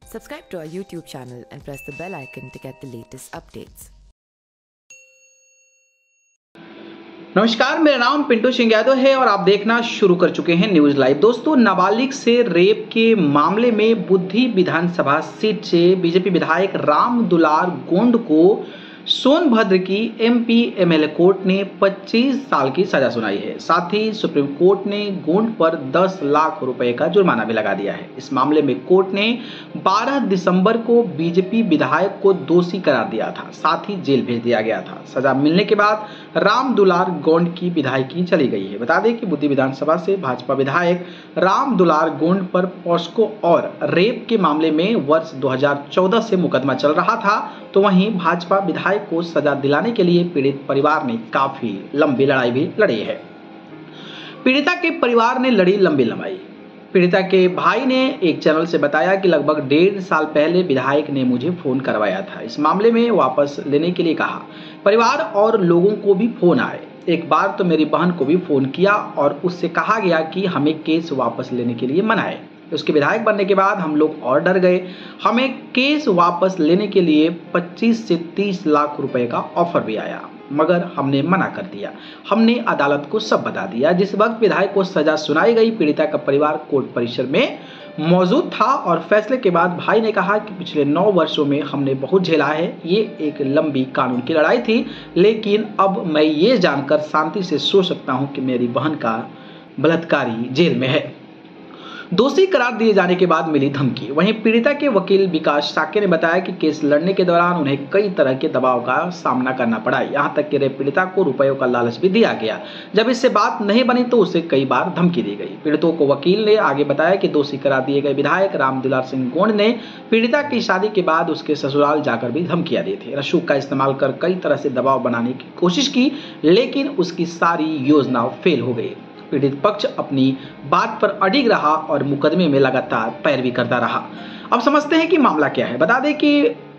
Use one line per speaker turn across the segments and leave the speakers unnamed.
Subscribe to our YouTube channel and press the bell icon to get the latest updates.
नमस्कार, मेरा नाम पिंटू सिंह यादव है और आप देखना शुरू कर चुके हैं न्यूज लाइव। दोस्तों, नाबालिग से रेप के मामले में बुद्धि विधानसभा सीट से बीजेपी विधायक राम दुलार गोंड को सोनभद्र की एमपी एमएलए कोर्ट ने 25 साल की सजा सुनाई है। साथ ही सुप्रीम कोर्ट ने गोंड पर 10 लाख रुपए का जुर्माना भी लगा दिया है। इस मामले में कोर्ट ने 12 दिसंबर को बीजेपी विधायक को दोषी करार दिया था, साथ ही जेल भेज दिया गया था। सजा मिलने के बाद राम दुलार गोंड की विधायकी चली गई है। बता दें कि बुद्धि विधानसभा से भाजपा विधायक राम दुलार गोंड पर पॉस्को और रेप के मामले में वर्ष 2014 से मुकदमा चल रहा था, तो वहीं भाजपा विधायक को सजा दिलाने के लिए पीड़ित परिवार ने काफी लंबी लड़ाई भी लड़ी है। पीड़िता के परिवार ने लड़ी लंबी लड़ाई। पीड़िता के भाई ने एक चैनल से बताया कि लगभग 1.5 साल पहले विधायक ने मुझे फोन करवाया था, इस मामले में वापस लेने के लिए कहा। परिवार और लोगों को भी फोन आए। एक बार तो मेरी बहन को भी फोन किया और उससे कहा गया कि हमें केस वापस लेने के लिए मनाए। उसके विधायक बनने के बाद हम लोग और डर गए। हमें केस वापस लेने के लिए 25 से 30 लाख रुपए का ऑफर भी आया, मगर हमने मना कर दिया। हमने अदालत को सब बता दिया। जिस वक्त विधायक को सजा सुनाई गई, पीड़िता का परिवार कोर्ट परिसर में मौजूद था और फैसले के बाद भाई ने कहा कि पिछले 9 वर्षों में हमने बहुत झेला है। ये एक लंबी कानून की लड़ाई थी, लेकिन अब मैं ये जानकर शांति से सो सकता हूं कि मेरी बहन का बलात्कारी जेल में है। दोषी करार दिए जाने के बाद मिली धमकी। वहीं पीड़िता के वकील विकास साके ने बताया कि केस लड़ने के दौरान उन्हें कई तरह के दबाव का सामना करना पड़ा। यहां तक कि रेप पीड़िता को रुपयों का लालच भी दिया गया। जब इससे बात नहीं बनी तो उसे कई बार धमकी दी गई। पीड़ितों को वकील ने आगे बताया कि दोषी करार दिए गए विधायक राम दुलार सिंह गोंड ने पीड़िता की शादी के बाद उसके ससुराल जाकर भी धमकियां दी थी। रसूख का इस्तेमाल कर कई तरह से दबाव बनाने की कोशिश की, लेकिन उसकी सारी योजना फेल हो गई। पीड़ित पक्ष अपनी बात पर अडिग रहा और मुकदमे में लगातार पैरवी करता रहा। अब समझते हैं कि मामला क्या है। बता दें कि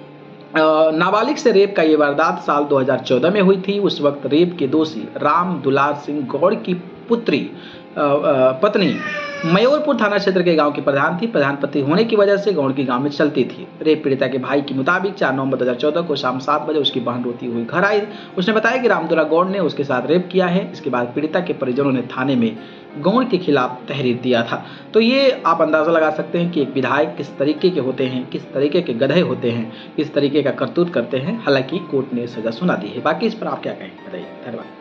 नाबालिग से रेप का ये वारदात साल 2014 में हुई थी। उस वक्त रेप के दोषी राम दुलार सिंह गौड़ की पत्नी मयूरपुर थाना क्षेत्र के गांव की प्रधान थी। प्रधान पति होने की वजह से गौड़ की गांव में चलती थी। रेप पीड़िता के भाई के मुताबिक 4 नवंबर 2014 को शाम 7 बजे उसकी बहन रोती हुई घर आई। उसने बताया कि राम दुलार गौड़ ने उसके साथ रेप किया है। इसके बाद पीड़िता के परिजनों ने थाने में गौड़ के खिलाफ तहरीर दिया था। तो ये आप अंदाजा लगा सकते हैं कि एक विधायक किस तरीके के होते हैं, किस तरीके के गधे होते हैं, किस तरीके का करतूत करते हैं। हालांकि कोर्ट ने सजा सुना दी है। बाकी इस पर आप क्या कहें, बताइए। धन्यवाद।